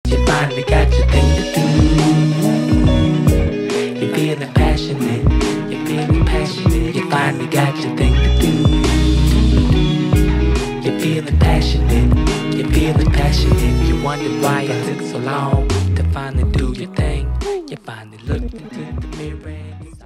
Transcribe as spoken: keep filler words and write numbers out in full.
You finally got your thing to do. You're feeling passionate, you're feeling passionate. You finally got your thing to do. You're feeling passionate, you're feeling passionate. You wonder why it took so long to finally do your thing. You finally looked into the mirror and